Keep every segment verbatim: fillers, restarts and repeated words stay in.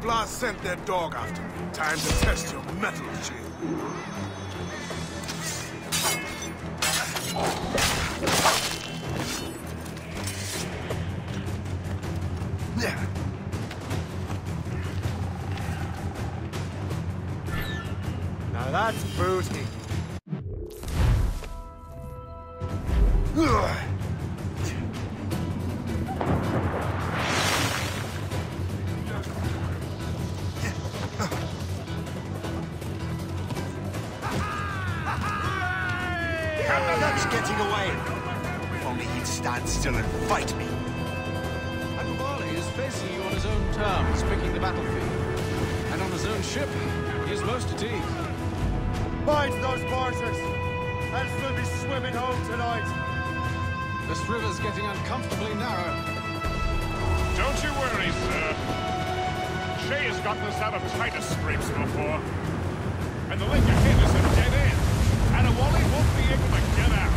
Templars sent their dog after me. Time to test your mettle, Shay. Now that's booty. That's getting away. If only he'd stand still and fight me. Adewale is facing you on his own terms, picking the battlefield. And on his own ship, he's most at ease. Mind those martyrs, else we'll be swimming home tonight. This river's getting uncomfortably narrow. Don't you worry, sir. Shay has gotten us out of tighter scrapes before. And the lake ahead is a dead end. Adewale won't be able to get out.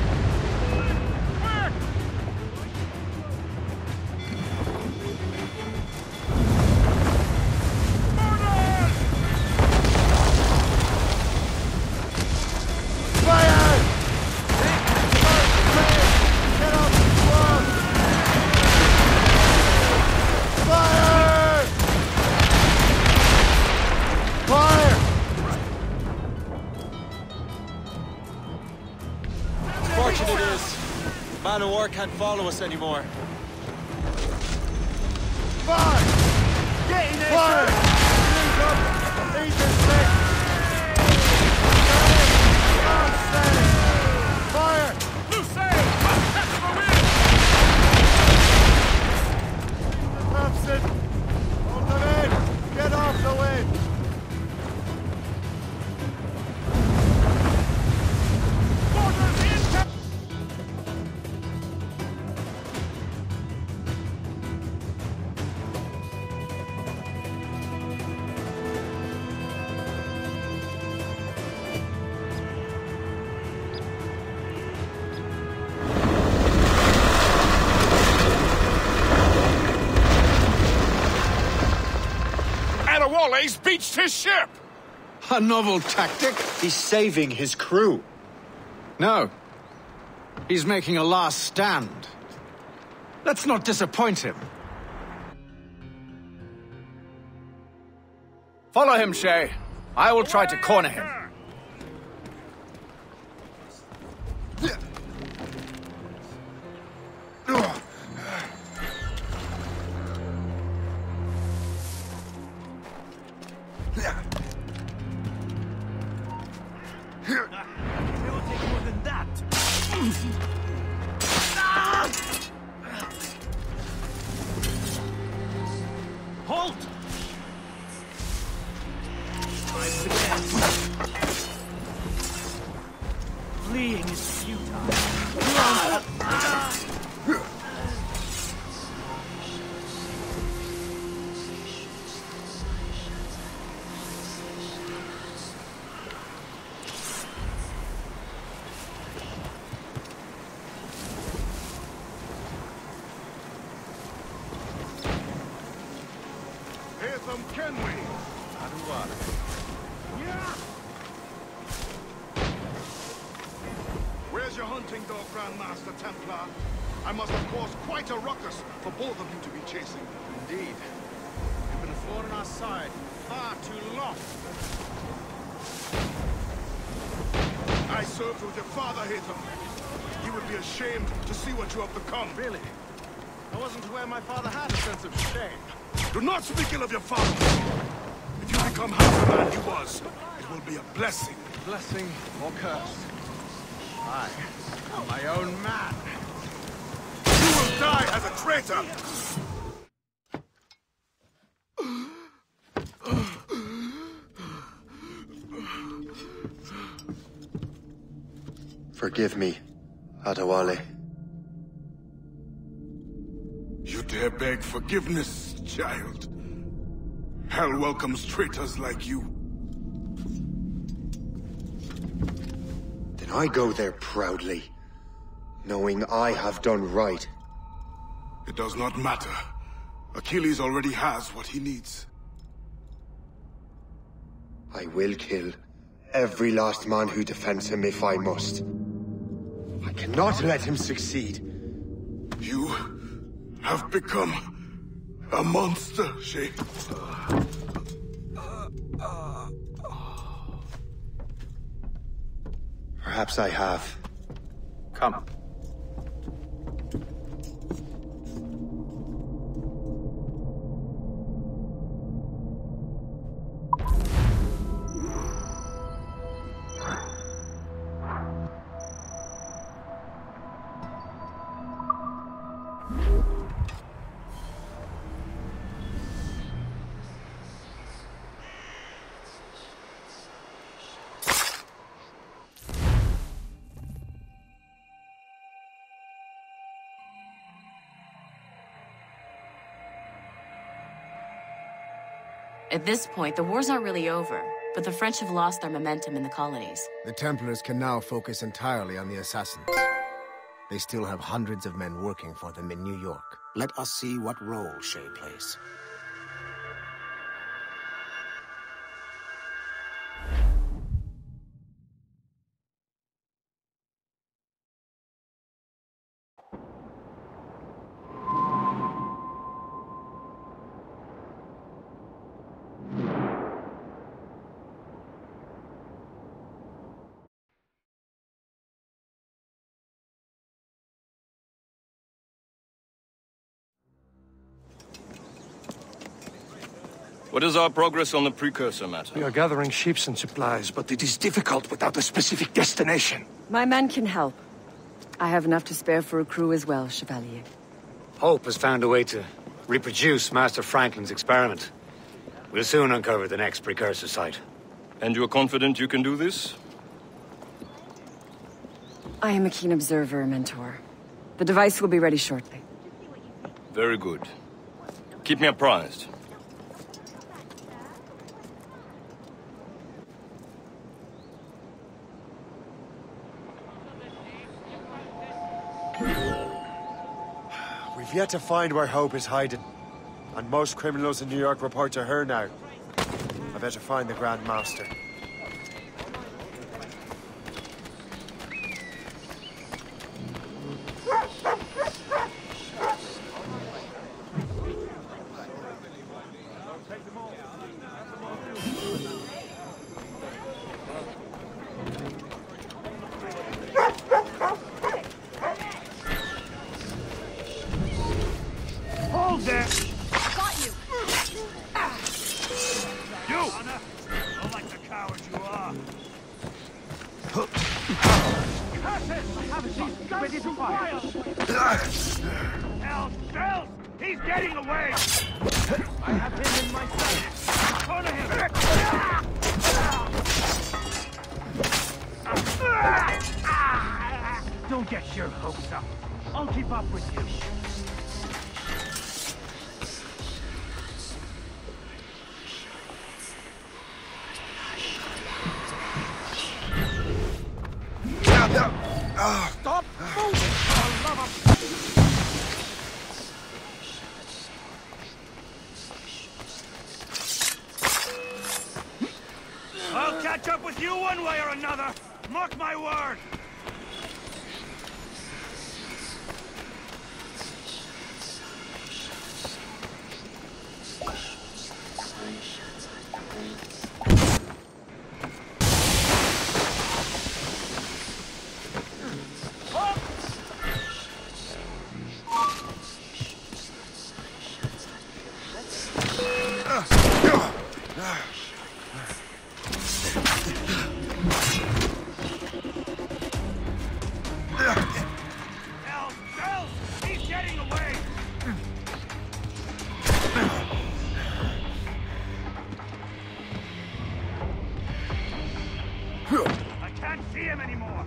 Man of war can't follow us anymore. Fire! Get in there! Fire! Lead this thing! Fire! Loose sail! Catch the wind! Thompson! Hold them in! Get off the wind! Adewale's beached his ship! A novel tactic? He's saving his crew. No. He's making a last stand. Let's not disappoint him. Follow him, Shay. I will try to corner him. Halt! Fleeing is futile. Can we? Adewale. Yeah. Where's your hunting dog, Grandmaster Templar? I must have caused quite a ruckus for both of you to be chasing. Indeed. You've been a thorn on our side far too long. I served with your father, Haytham. He would be ashamed to see what you have become. Really? I wasn't aware my father had a sense of shame. Do not speak ill of your father. If you become half the man he was, it will be a blessing. Blessing or curse. I am my own man. You will die as a traitor! Forgive me, Adewale. You dare beg forgiveness, child? Hell welcomes traitors like you. Then I go there proudly, knowing I have done right. It does not matter. Achilles already has what he needs. I will kill every last man who defends him if I must. I cannot let him succeed. You have become a monster, Shay. Perhaps I have. Come. At this point, the war's not really over, but the French have lost their momentum in the colonies. The Templars can now focus entirely on the Assassins. They still have hundreds of men working for them in New York. Let us see what role Shay plays. What is our progress on the precursor matter? We are gathering ships and supplies, but it is difficult without a specific destination. My men can help. I have enough to spare for a crew as well, Chevalier. Hope has found a way to reproduce Master Franklin's experiment. We'll soon uncover the next precursor site. And you're confident you can do this? I am a keen observer, Mentor. The device will be ready shortly. Very good. Keep me apprised. We've yet to find where Hope is hiding. And most criminals in New York report to her now. I better find the Grand Master. Hold there! Got you! You! Not like the coward you are. Curse it! I haven't seen ready to fire! Help! Help! He's getting away! I have him in my sight! Corner him! Don't get your hopes up. I'll keep up with you. Stop moving! For love of... I'll catch up with you one way or another! Mark my word! I can't see him anymore!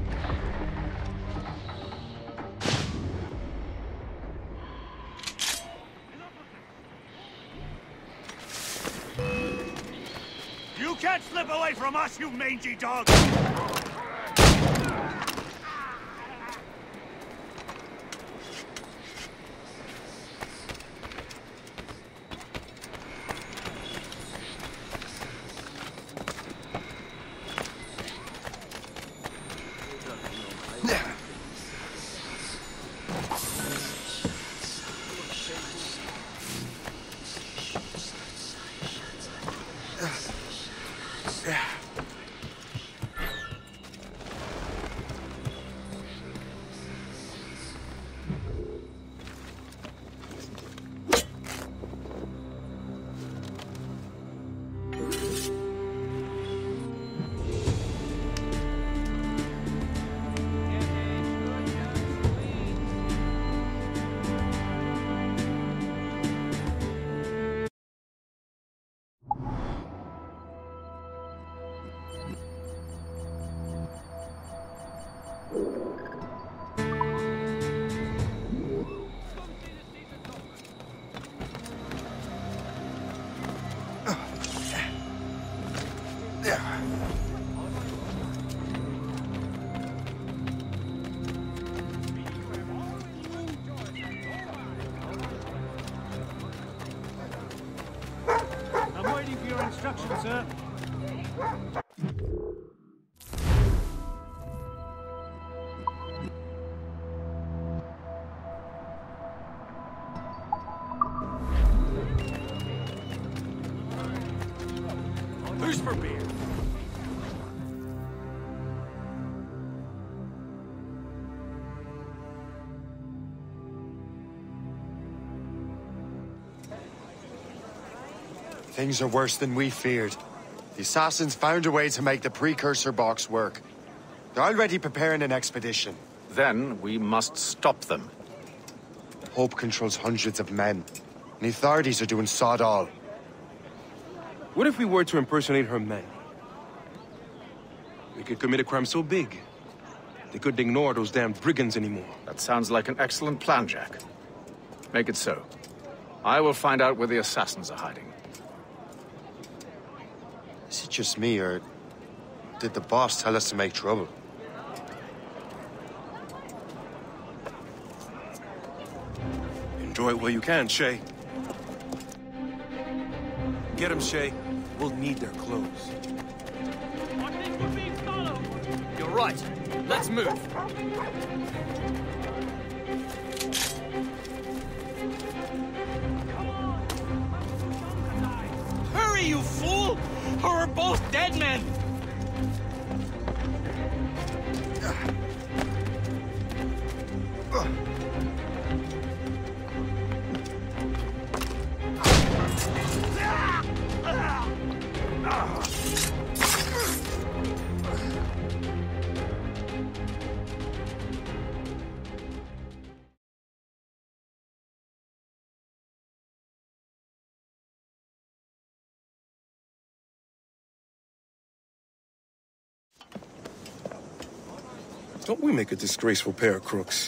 You can't slip away from us, you mangy dog! Things are worse than we feared. The Assassins found a way to make the precursor box work. They're already preparing an expedition. Then we must stop them. Hope controls hundreds of men. And the authorities are doing sod all. What if we were to impersonate her men? We could commit a crime so big, they couldn't ignore those damn brigands anymore. That sounds like an excellent plan, Jack. Make it so. I will find out where the assassins are hiding. Is it just me, or did the boss tell us to make trouble? Enjoy it while you can, Shay. Get him, Shay. We'll need their clothes. You're right. Let's move. Hurry, you fool! Or we're both dead men! Don't we make a disgraceful pair of crooks?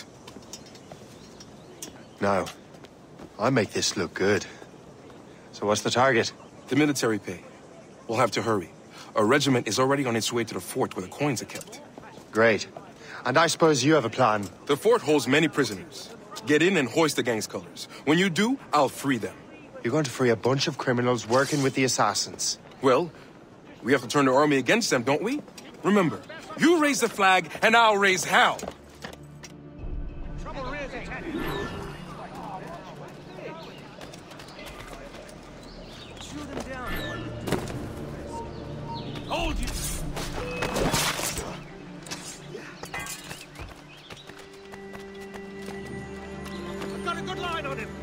No. I make this look good. So what's the target? The military pay. We'll have to hurry. A regiment is already on its way to the fort where the coins are kept. Great. And I suppose you have a plan. The fort holds many prisoners. Get in and hoist the gang's colors. When you do, I'll free them. You're going to free a bunch of criminals working with the assassins. Well, we have to turn the army against them, don't we? Remember, you raise the flag, and I'll raise hell. Trouble rears its head. Shoot them down. Hold you. I've got a good line on him.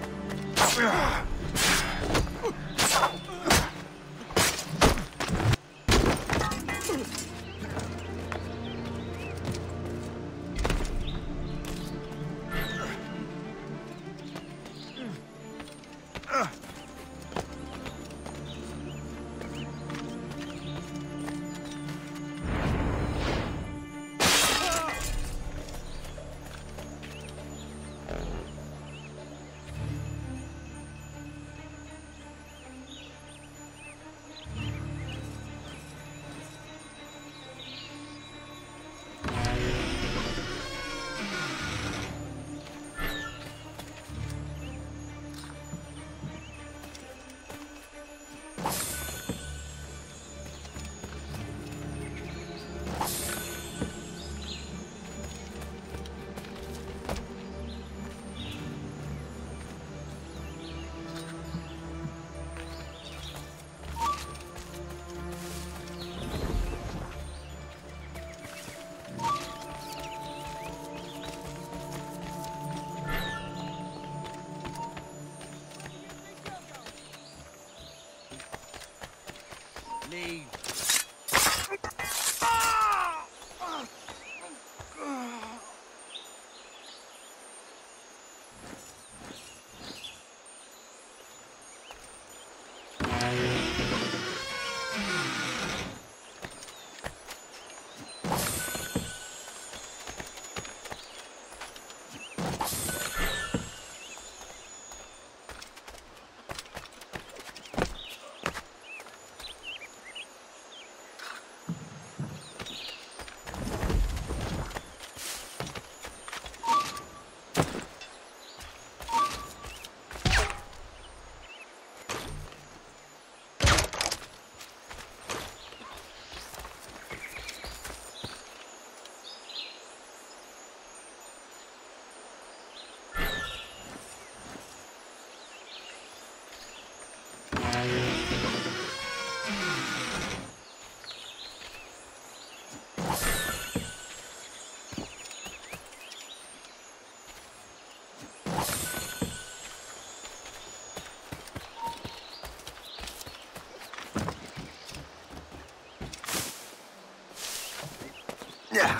Yeah.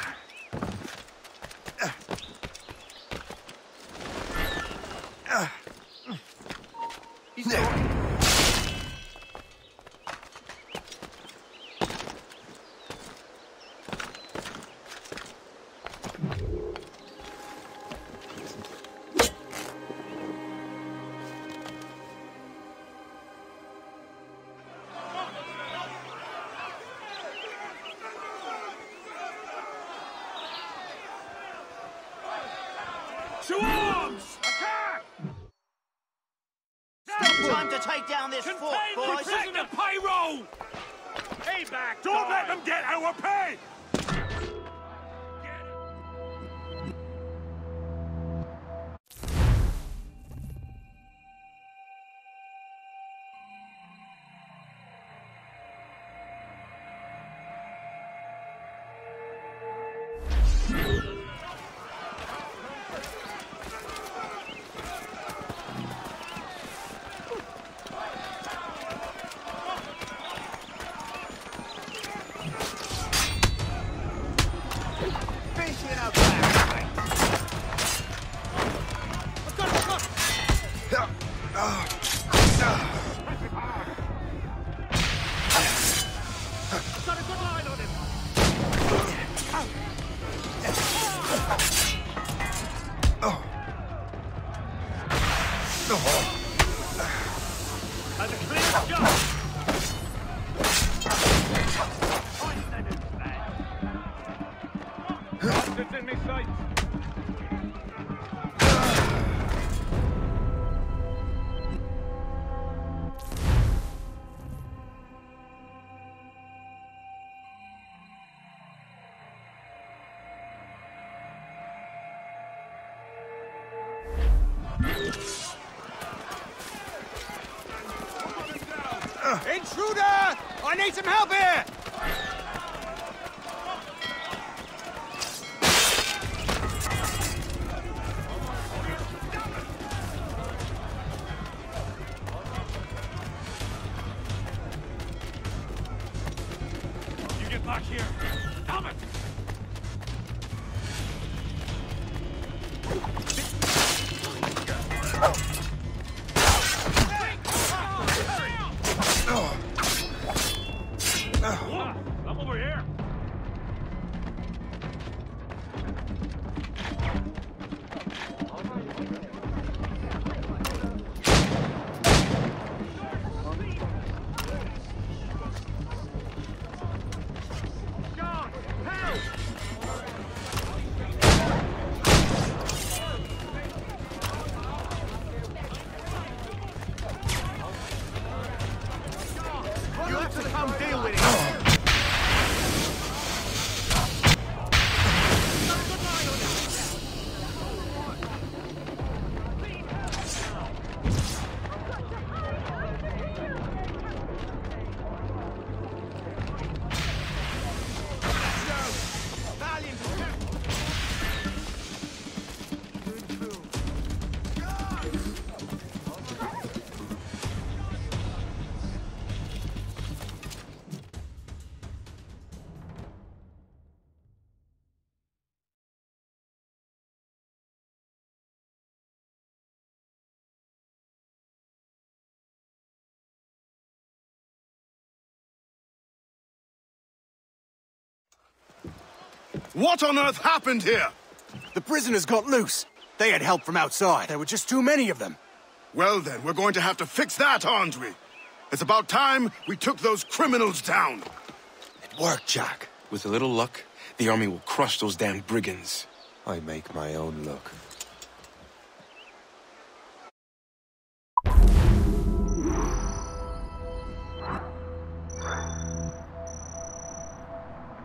He's there. To arms! Attack! Still time to take down this Contain fort, boys. Protect the payroll! Payback! Don't let them get our pay! Intruder! I need some help here! You get back here! Damn it! I'm over here. You have to come deal with it! What on earth happened here? The prisoners got loose. They had help from outside. There were just too many of them. Well then, we're going to have to fix that, aren't we? It's about time we took those criminals down. It worked, Jack. With a little luck, the army will crush those damn brigands. I make my own luck.